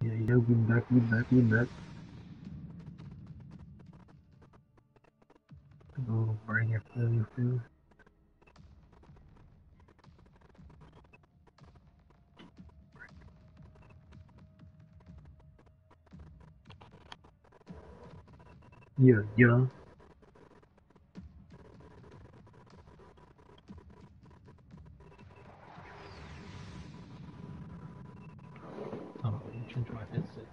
Yeah, we back. Go bring it, feel. Yeah. Oh, you change my headset.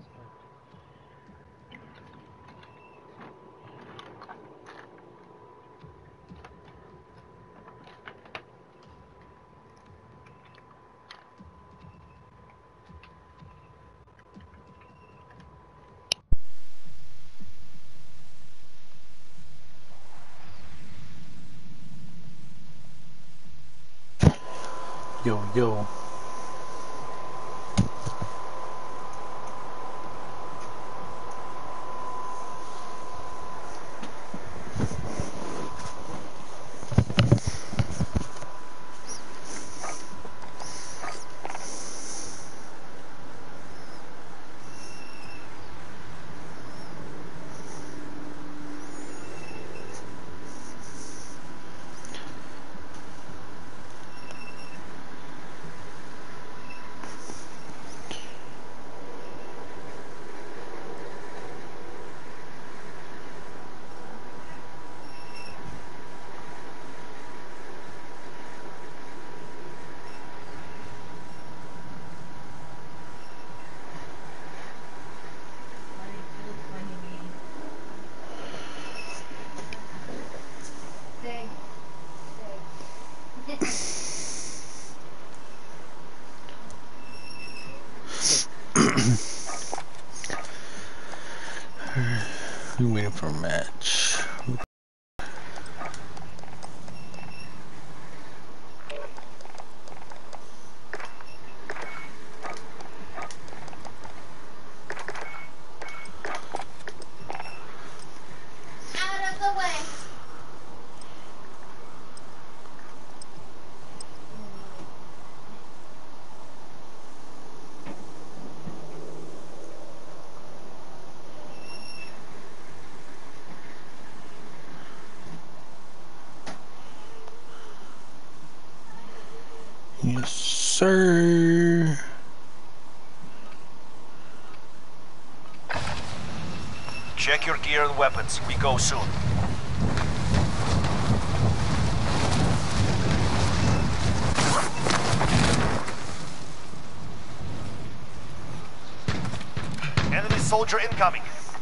Yo. We waiting for a match. Yes, sir. Check your gear and weapons. We go soon. Enemy soldier incoming.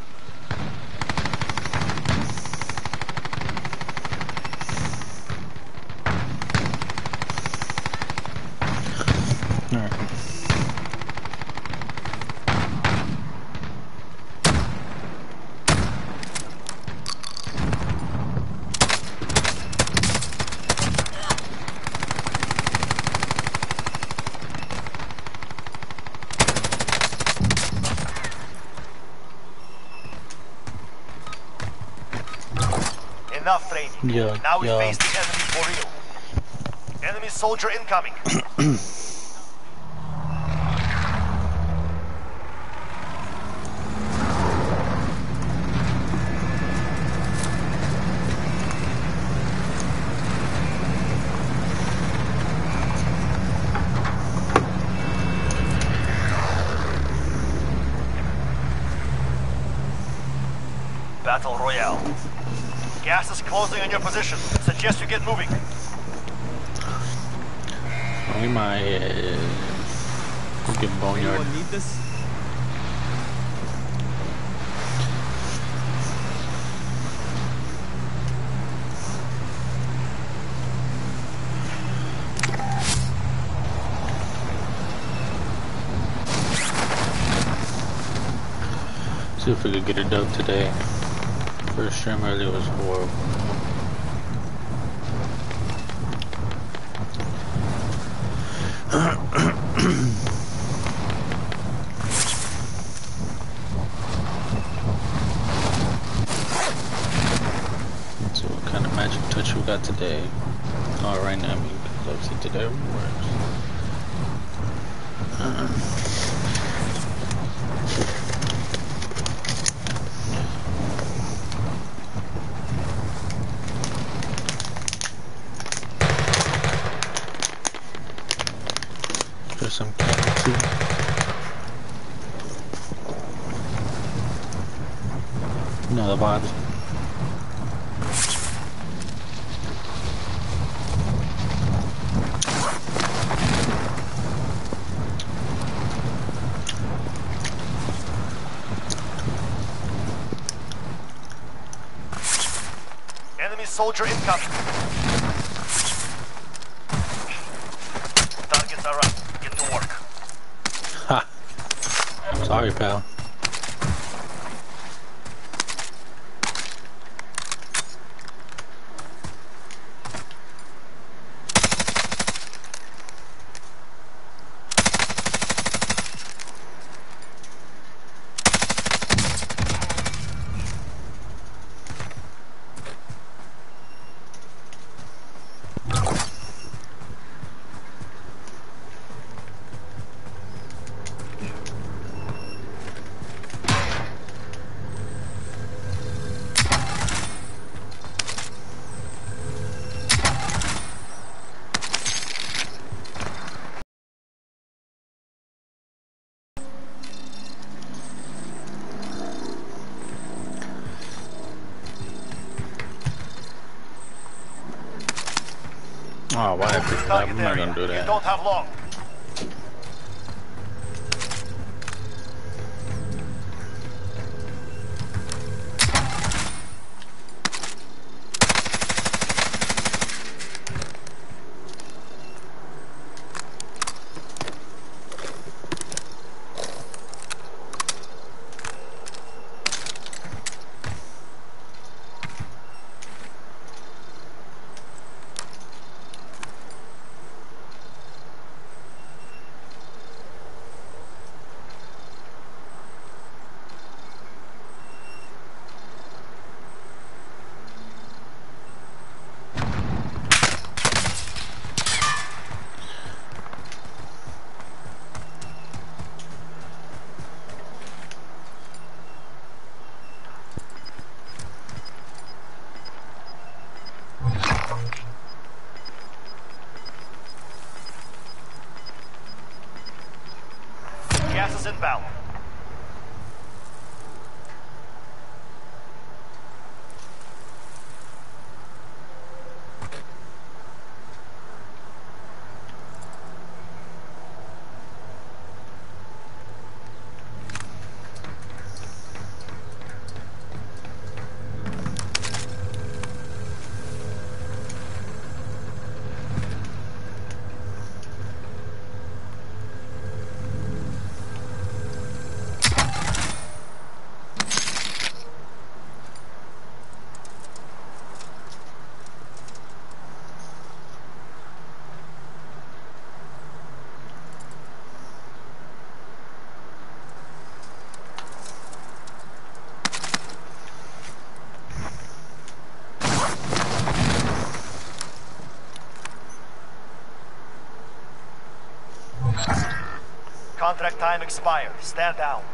Enough training. Now we face the enemy for real. Enemy soldier incoming. Battle Royale. Gas is closing on your position. Suggest you get moving. Only my fucking boneyard. Anyone need this? See if we could get a dub today. First stream earlier was horrible. So what kind of magic touch we got today? Oh, right now, I mean, because obviously today works. There's some cannon too. Another body. Enemy soldier incoming. Targets are up. Get to work. Ha! Sorry, pal. Oh, why I picked it up? I'm not gonna do You that. don't have long. Gas is inbound. Contract time expired. Stand down.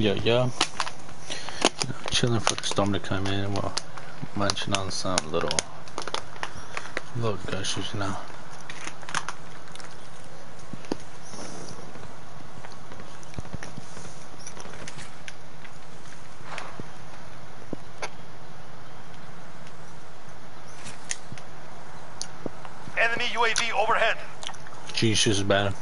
Yo. Chilling for the storm to come in while munching on some little gushers now. Enemy UAV overhead. Jesus is bad.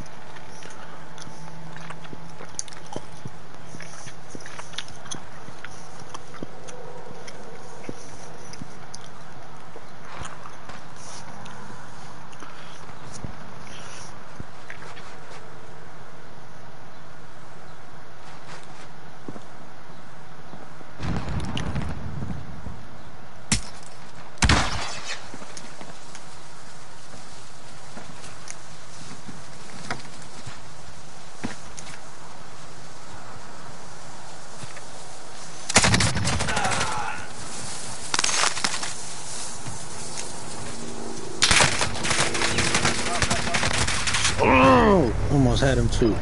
Oh, almost had him too.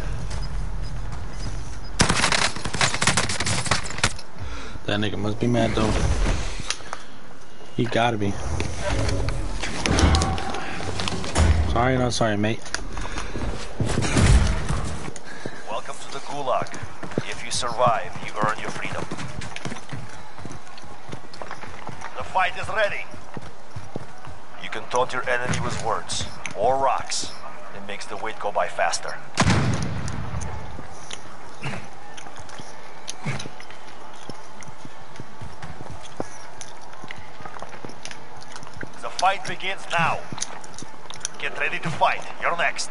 That nigga must be mad though. He gotta be. Sorry, not sorry, mate. Welcome to the Gulag. If you survive, you earn your freedom. The fight is ready. You can taunt your enemy with words or rocks. It makes the wait go by faster. The fight begins now. Get ready to fight. You're next.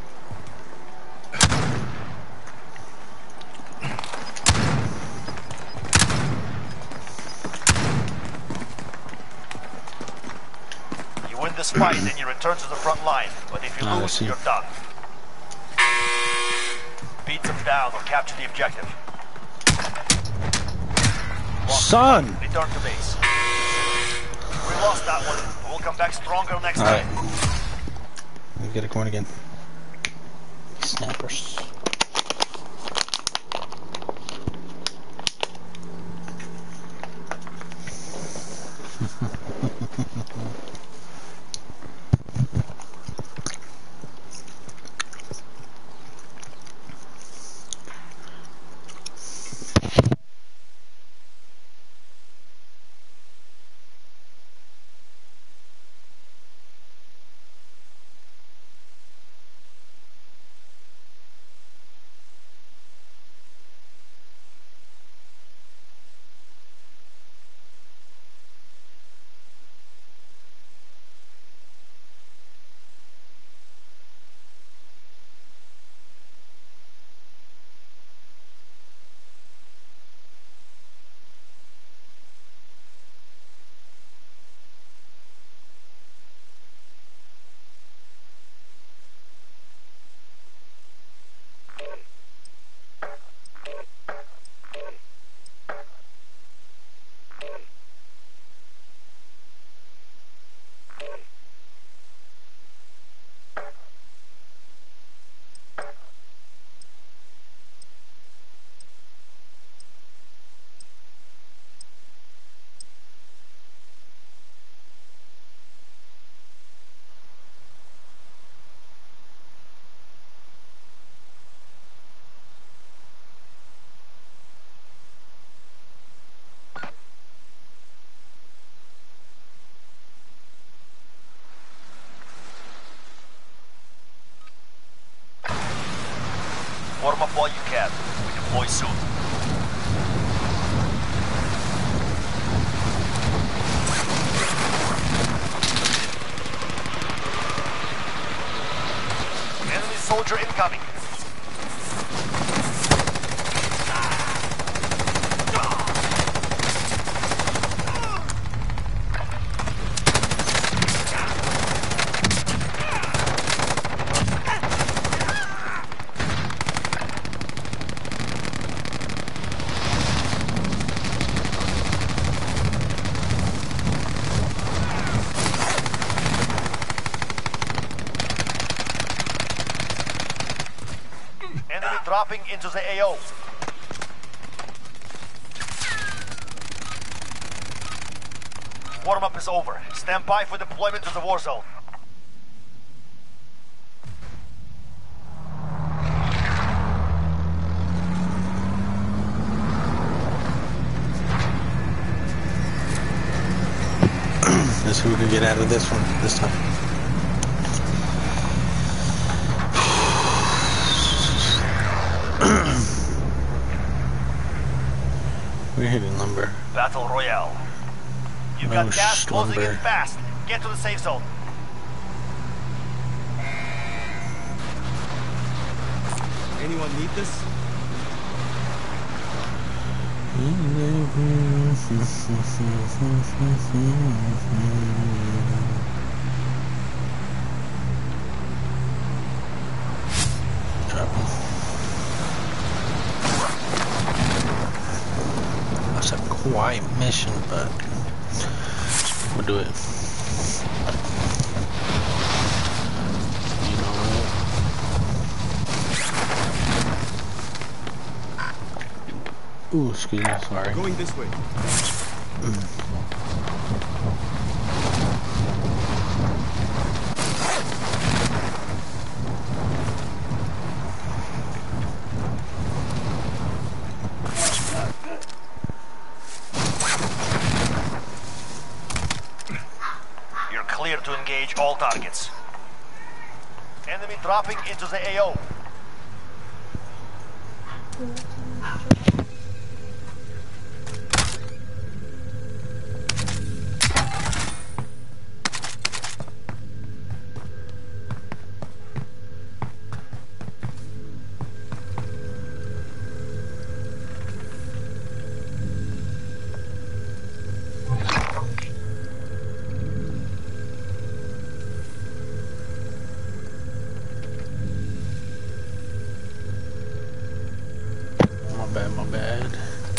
You win this fight and you return to the front line. But if you lose, you're done. Beat them down or capture the objective. Son! Return to base. We lost that one, but we'll come back stronger next time. Let me get it going again. Snappers. Warm up while you can. We deploy soon. Enemy soldier incoming. Enemy dropping into the AO. Warm-up is over. Stand by for deployment to the war zone. Let's see who can get out of this one this time. We're hitting lumber. Battle Royale. You've got gas closing in fast. Get to the safe zone. Anyone need this? That's a quiet mission, but we'll do it. You know what? Ooh, excuse me, sorry. Going this way. You're clear to engage all targets. Enemy dropping into the AO. My bad.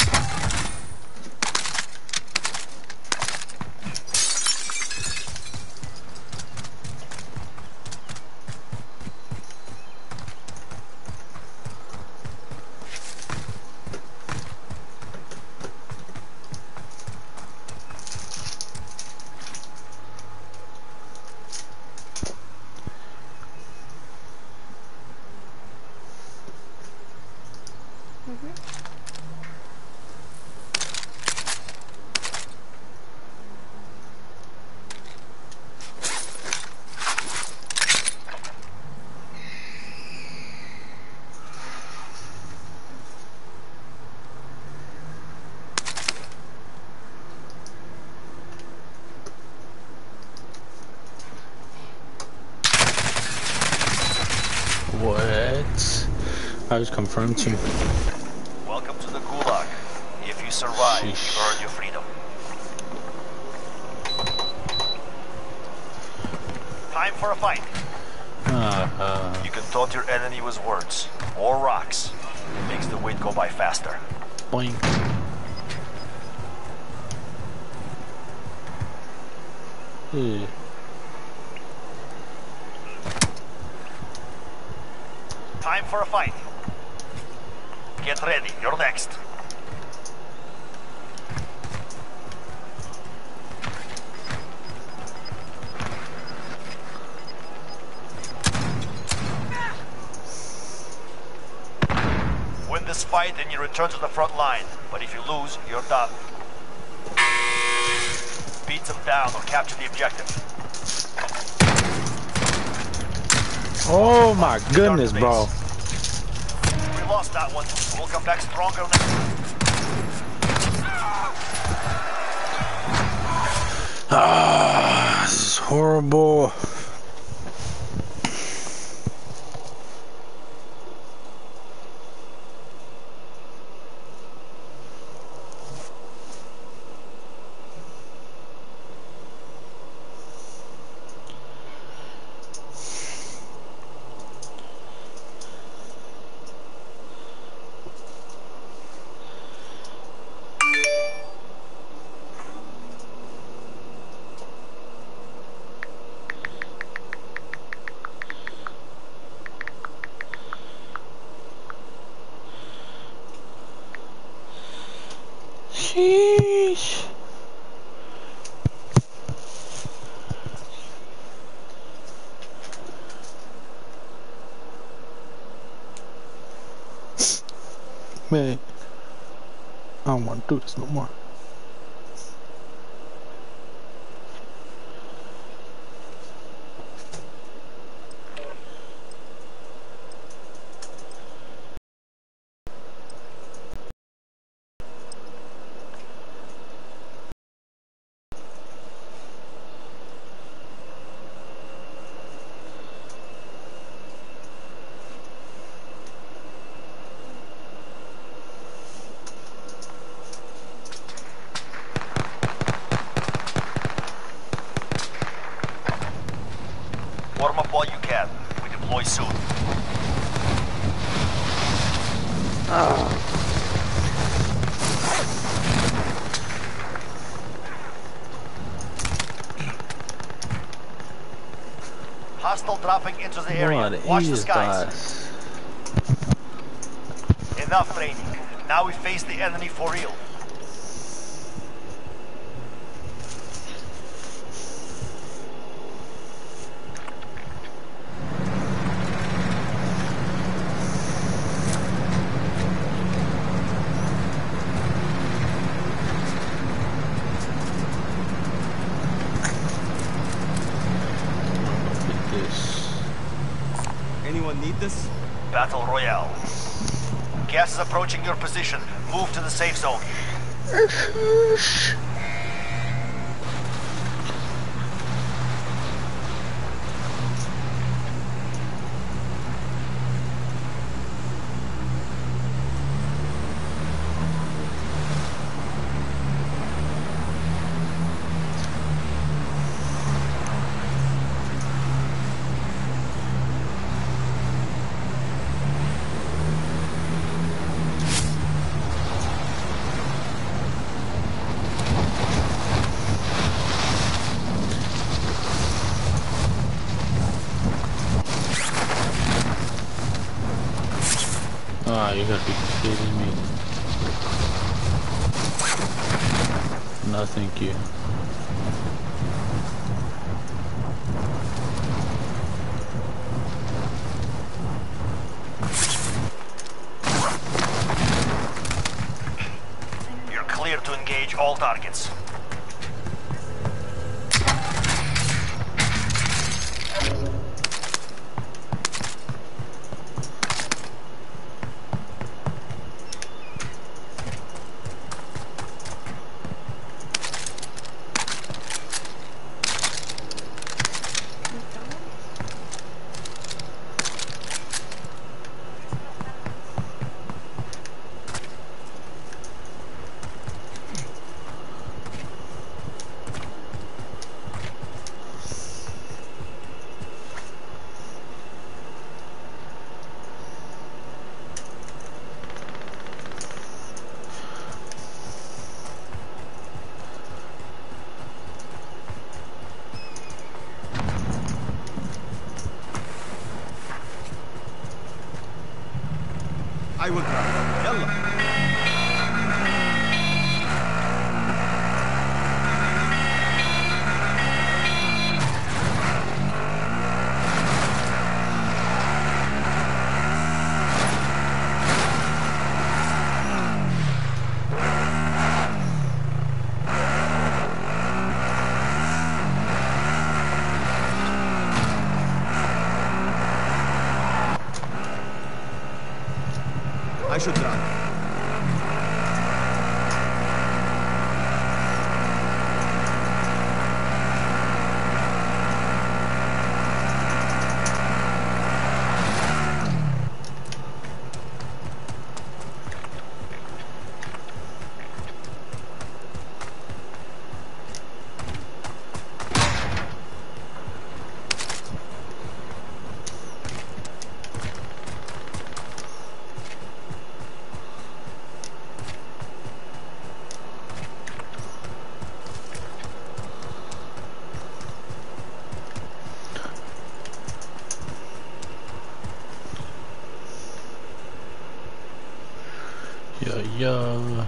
What? I was confirmed to. Welcome to the Gulag. If you survive, you Sheesh. earn your freedom. Time for a fight. You can taunt your enemy with words or rocks. It makes the wait go by faster. Boink. Ew. Time for a fight. Get ready, you're next. Win this fight and you return to the front line. But if you lose, you're done. Beat them down or capture the objective. Oh my goodness, bro. We lost that one. We'll come back stronger next time. Ah, this is horrible. Man, I don't want to do this no more. Warm up while you can. We deploy soon. Hostile dropping into the area. What Watch the is skies. Enough training. Now we face the enemy for real. Anyone need this? Battle Royale. Gas is approaching your position. Move to the safe zone. Ah, you gotta be kidding me. No, thank you. You're clear to engage all targets. I will drive. Yalla. I should drive. Yeah.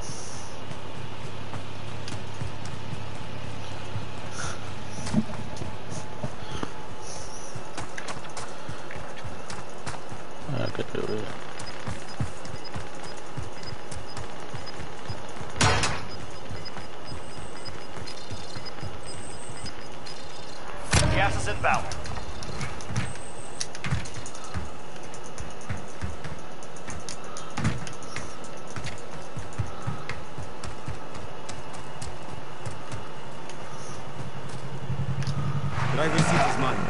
I could do it. is inbound. Driver's seat is mine.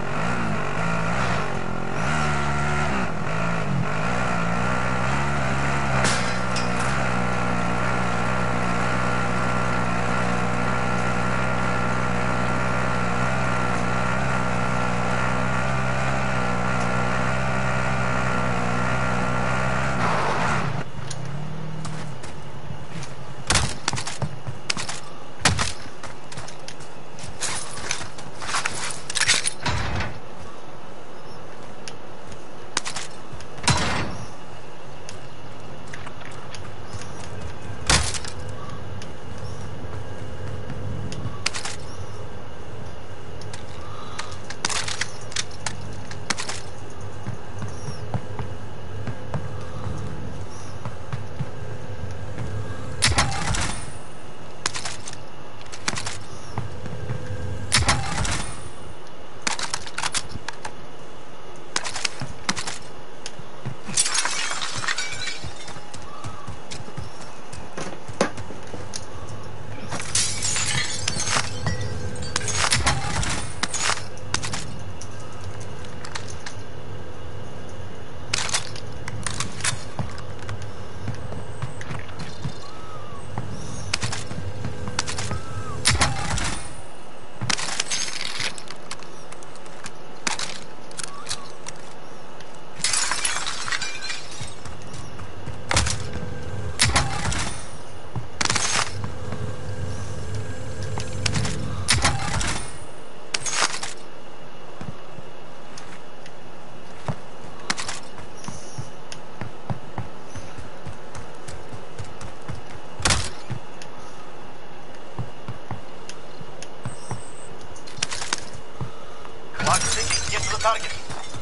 Clock's ticking. Get to the target.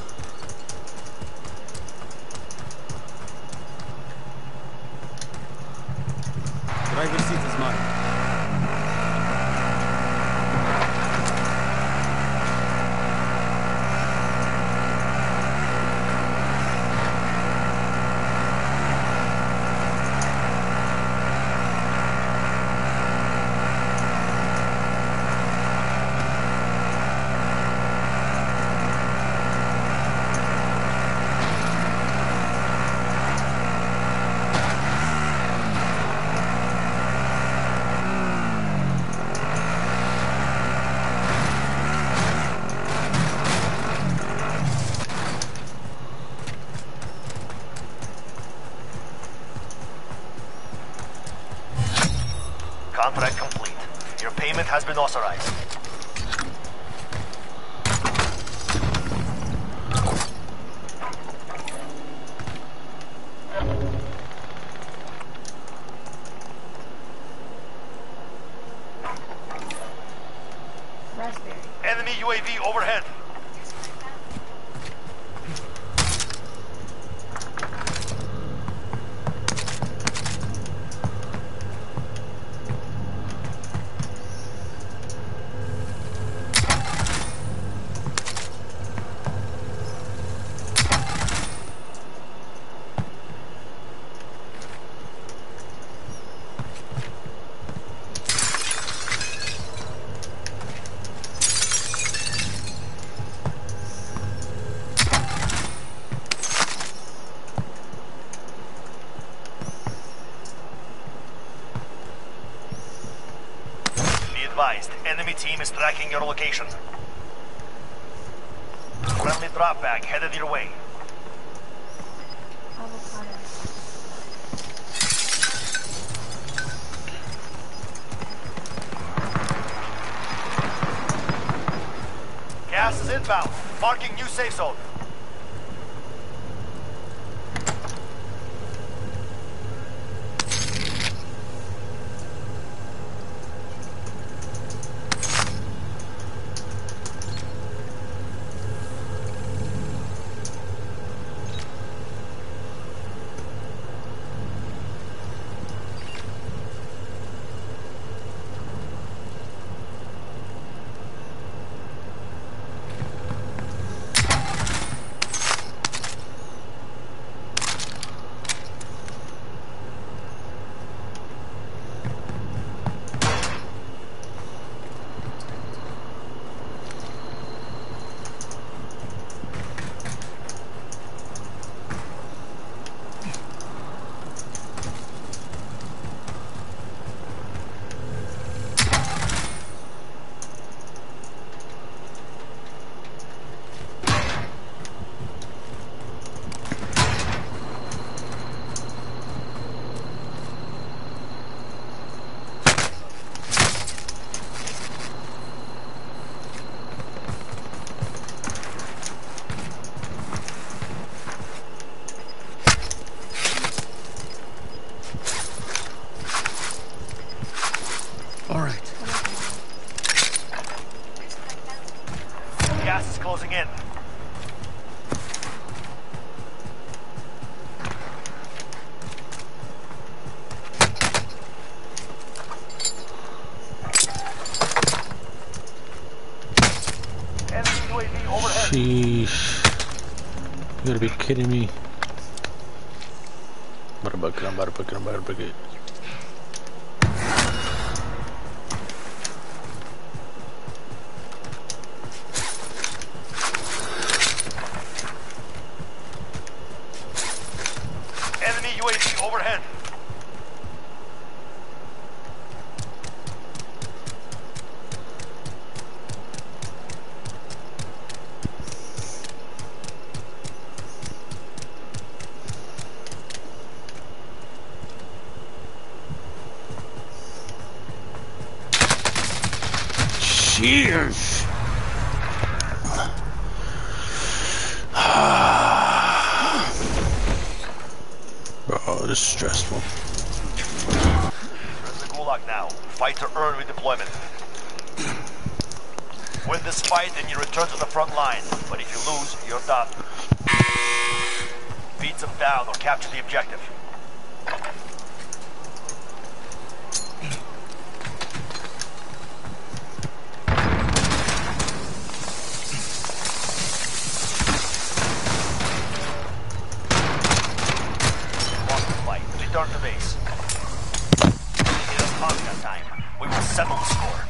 Driver's seat is mine. Contract complete. Your payment has been authorized. Raspberry. Enemy UAV overhead. Be advised, enemy team is tracking your location. Friendly drop bag headed your way. Avocado. Gas is inbound. Marking new safe zone. All right. Gas is closing in. Enemy UAV overhead. Sheesh. You gotta be kidding me. I'm about to book it. Enemy UAV overhead. Cheers! Bro, this is stressful. You're in the gulag now. Fight to earn redeployment. Win this fight and you return to the front line. But if you lose, you're done. Beat them down or capture the objective. Lost the fight. Return to base. It is Oscar time. We will settle the score.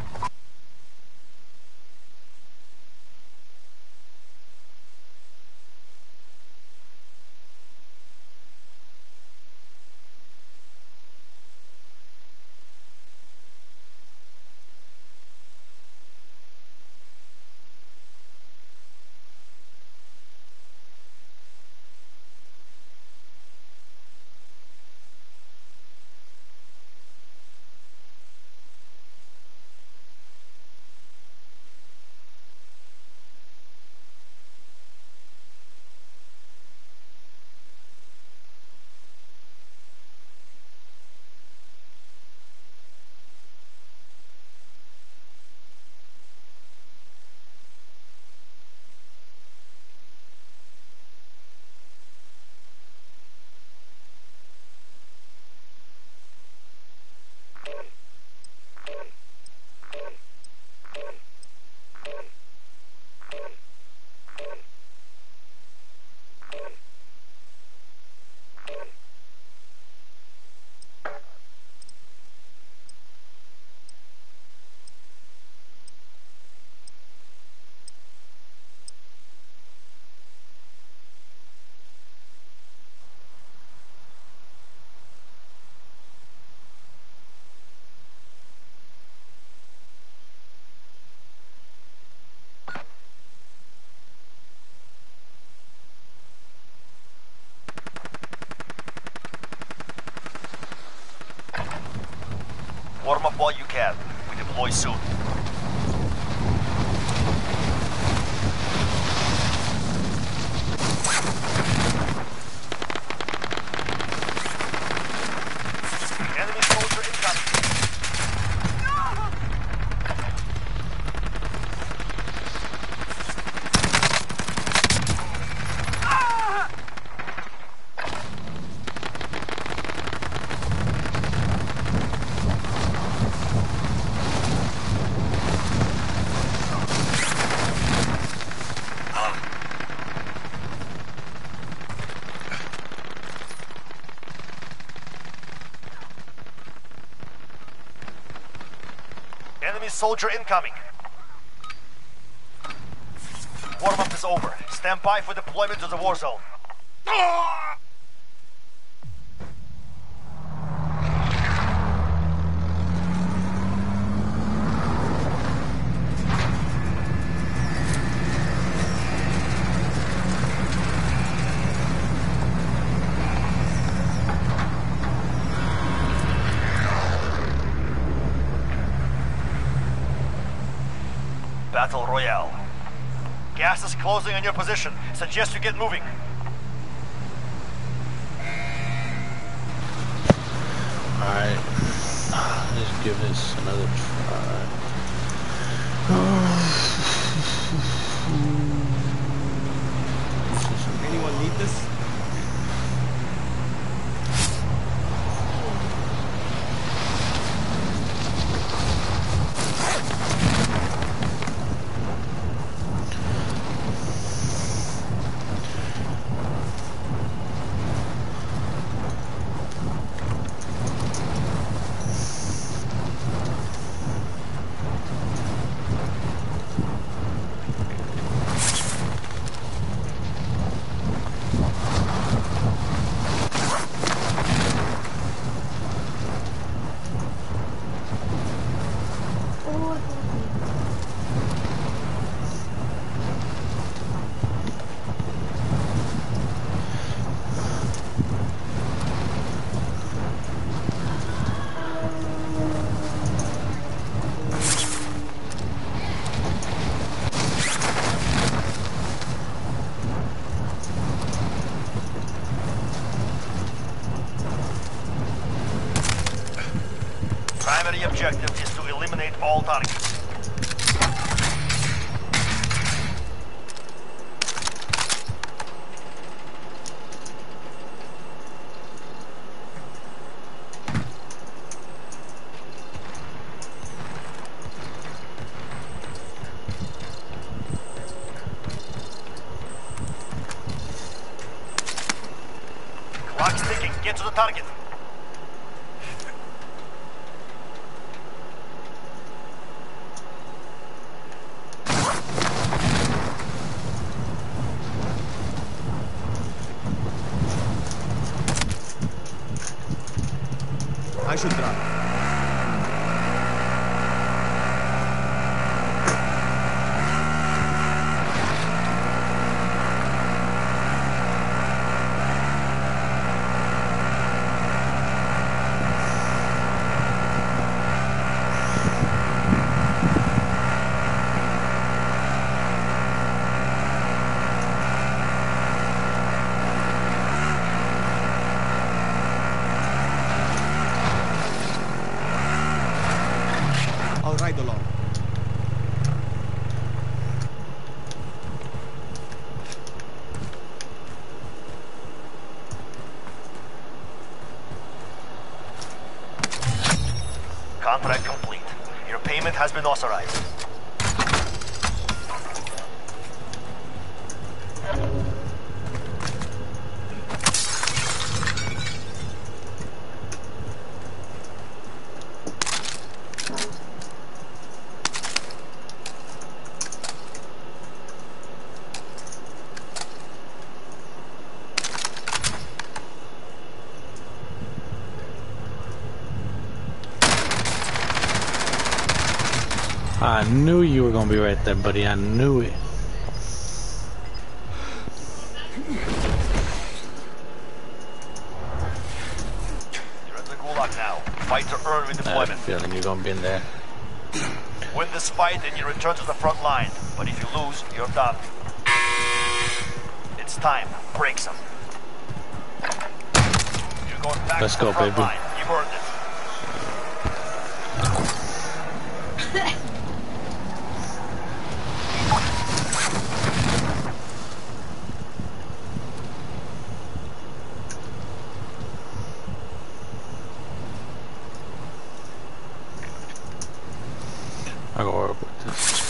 Warm up while you can. We deploy soon. Enemy soldier incoming. Enemy soldier incoming. Warm-up is over. Stand by for deployment to the war zone. Battle Royale. Gas is closing on your position. Suggest you get moving. Alright. Let's give this another try. Anyone need this? Oh, Primary objective is to eliminate all targets. Clock's ticking. Get to the target. I should drive. I'll ride along. Contract complete. Your payment has been authorized. I knew you were gonna be right there, buddy. I knew it. You're in the gulag now. Fight to earn I had a redeployment. feeling you're gonna be in there. Win this fight and you return to the front line. But if you lose, you're done. It's time. Break some. You're going back Let's to the go, front baby. line. You've earned it. I gotta work with this.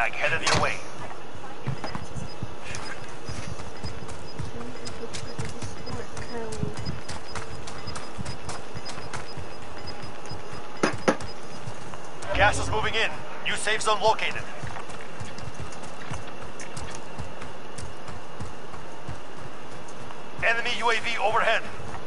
bag headed your way. Gas is moving in. New safe zone located. Enemy UAV overhead.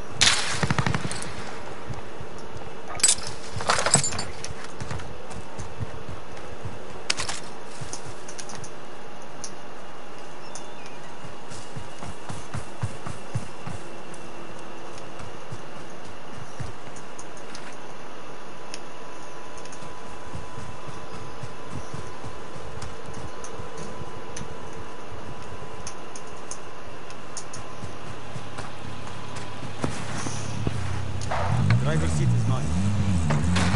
Driver's seat is mine.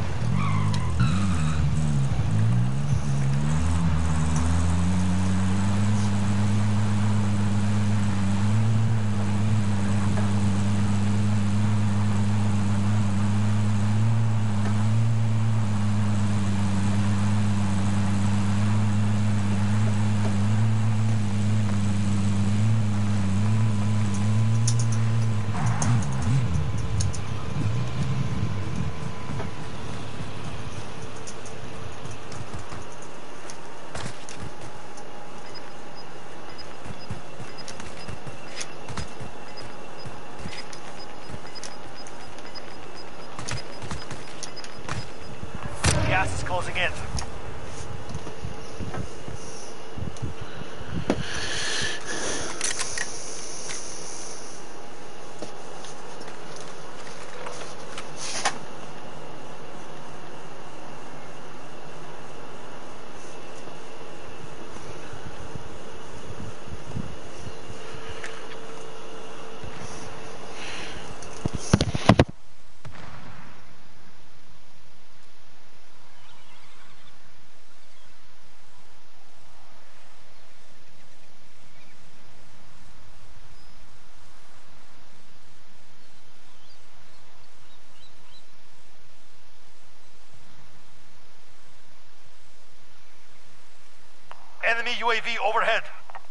Gas is closing in. Enemy UAV overhead.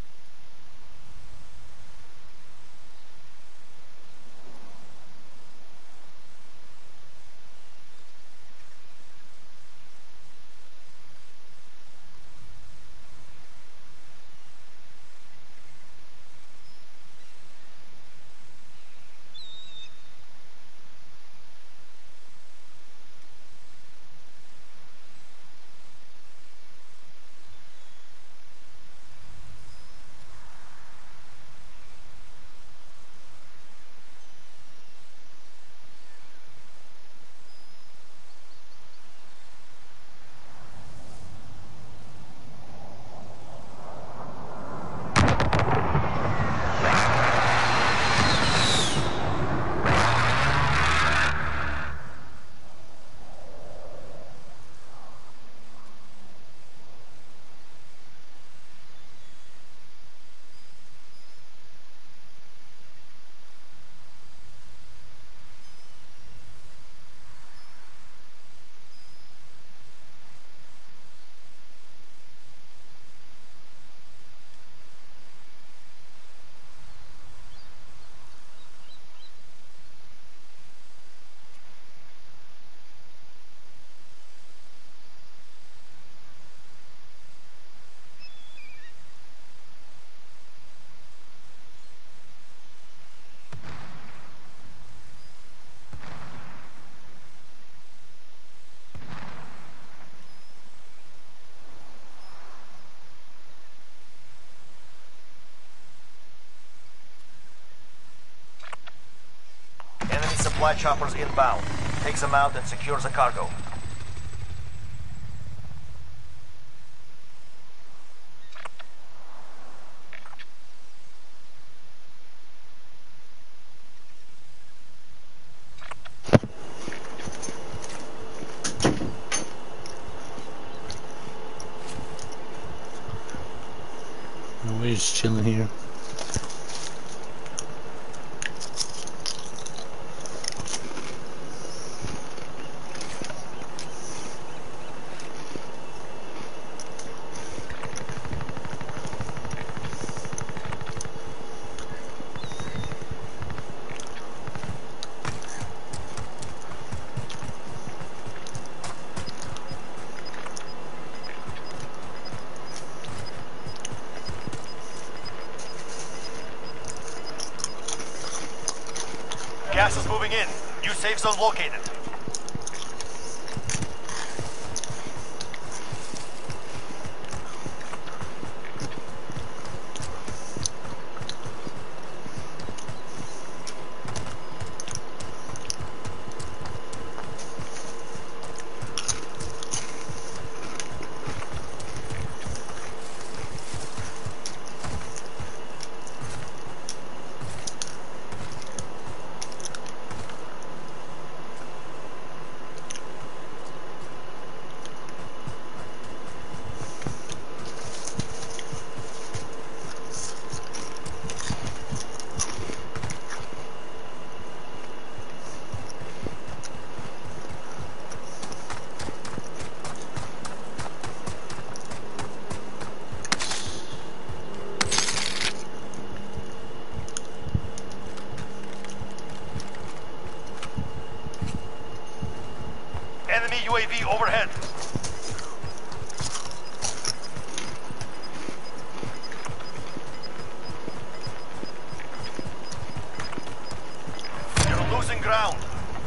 Enemy supply choppers inbound. Takes them out and secures the cargo. We're just chilling here. Gas is moving in. New safe zone located. Enemy UAV overhead. You're losing ground.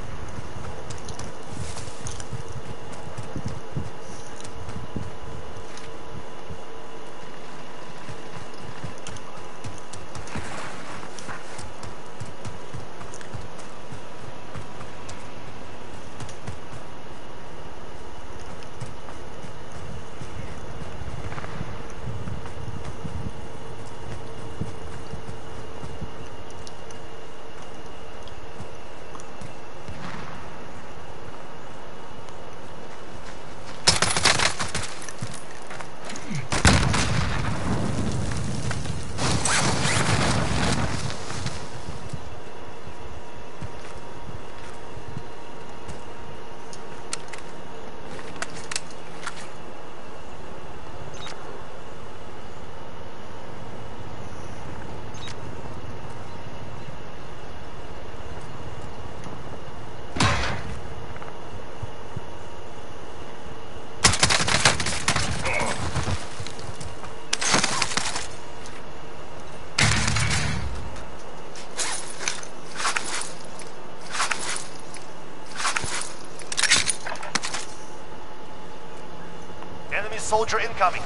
Enemy soldier incoming.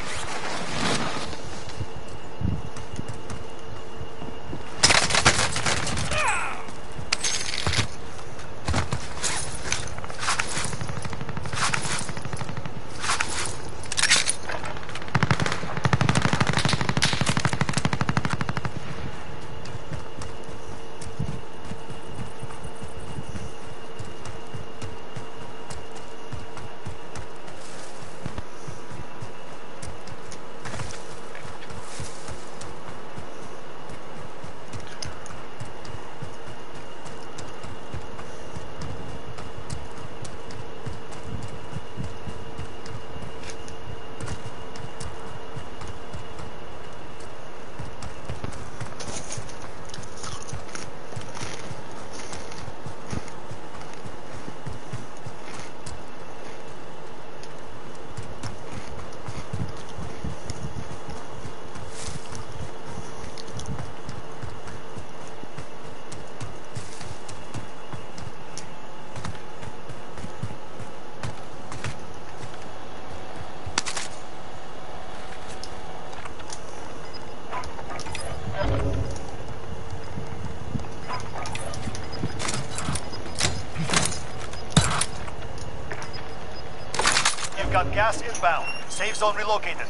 Got gas inbound. Safe zone relocated.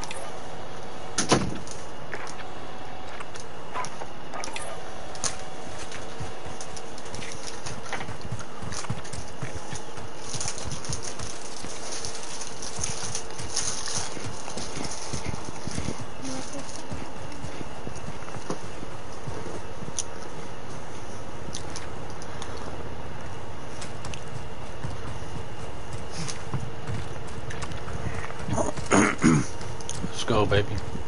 Let's go, baby.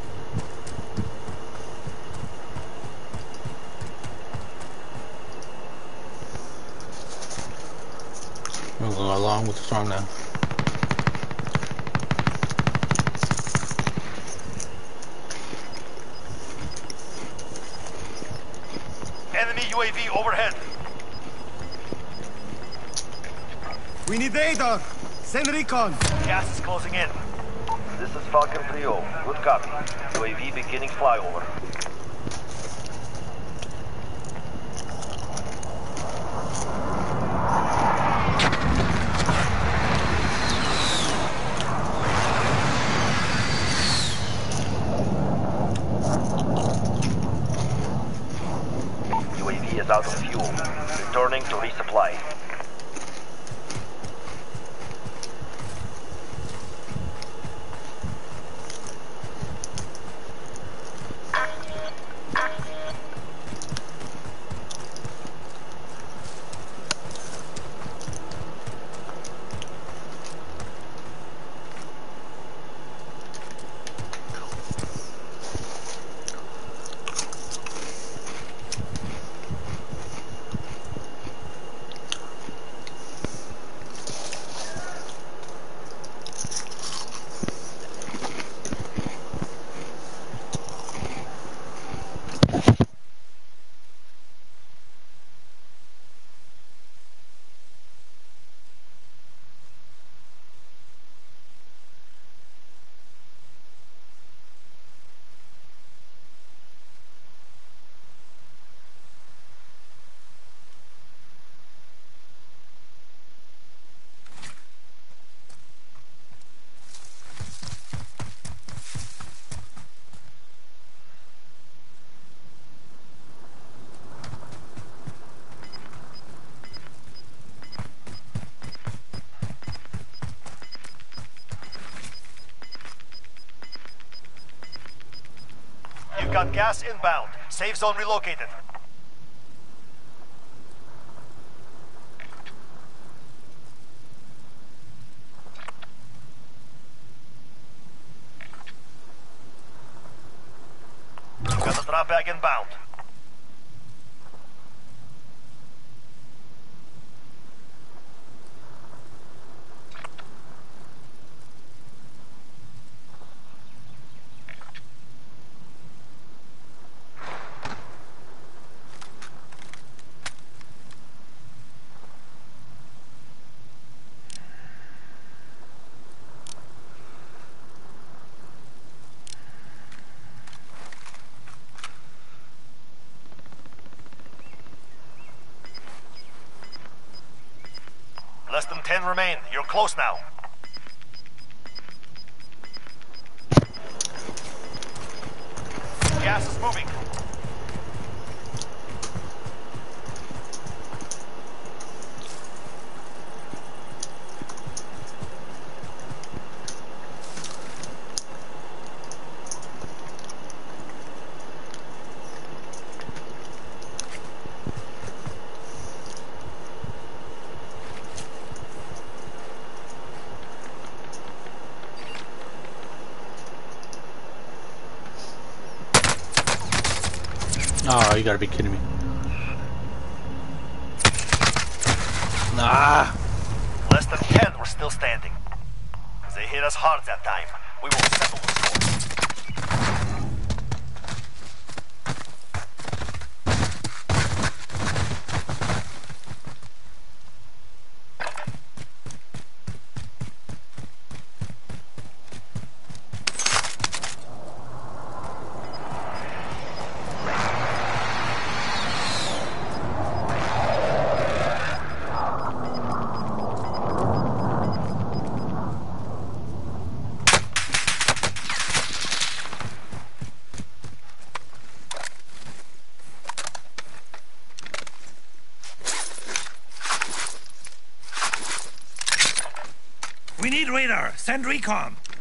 We're gonna go along with the storm now. Enemy UAV overhead. We need radar. Send recon. Gas is closing in. This is Falcon 3-0. Good copy. UAV beginning flyover. UAV is out of fuel. Returning to resupply. You've got gas inbound. Safe zone relocated. You've got a drop bag inbound. Less than 10 remain. You're close now. Gas is moving. Oh, you gotta be kidding me. Nah. Less than 10 were still standing. They hit us hard that time. We will settle the score. We need radar. Send recon.